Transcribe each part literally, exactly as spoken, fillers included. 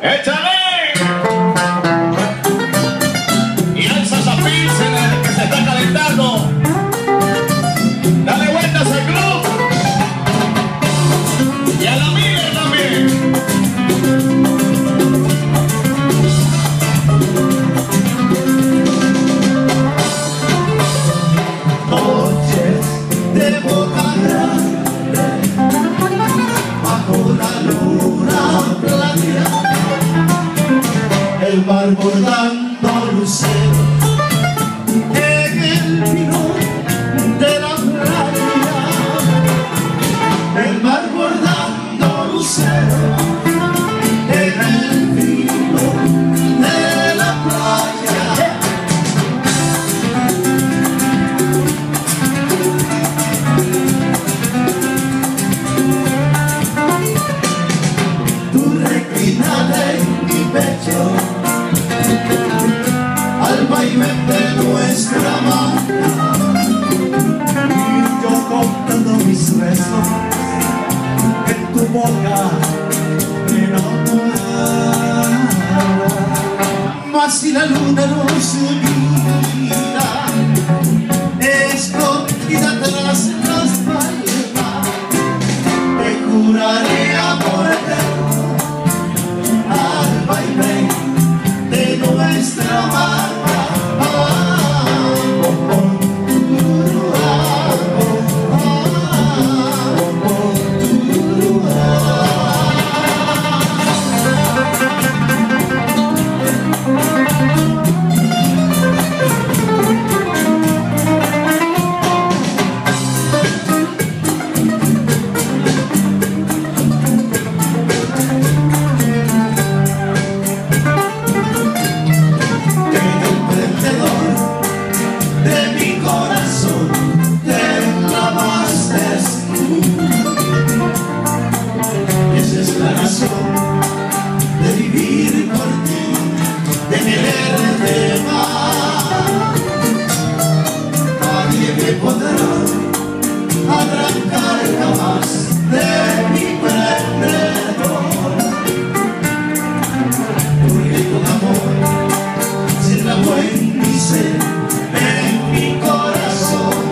¡Échale! Y alza esa pizza que se está calentando. Dale vueltas al club. Y a la Miller también. Noches de boca grande, bajo la luna plateada, el mar bordando lucero en el pilón de la playa, el mar bordando lucero en el pilón de la playa. Tú reclinada en mi pecho al vaivén de nuestra mano, y yo contando mis besos en tu boca enamorada. Mas si la luna nos mira escondida tras las palmas, te juraré amor eterno al vaivén de nuestra mano. De vivir por ti, de quererte más. Nadie me podrá arrancar jamás de mi prendedor, porque con amor sin la buen mi ser en mi corazón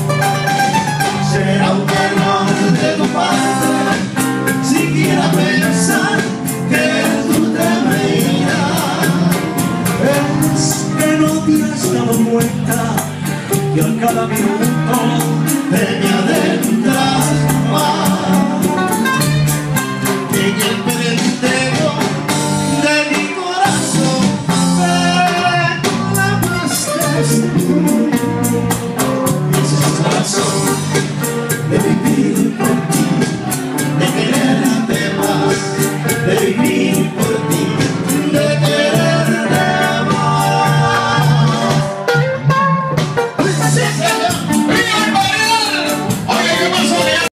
será un error de tu parte siquiera pensar que tú te reirás. Es que no te has dado cuenta que a cada minuto te me adentras más en el perentero de mi corazón. Me clamaste tú.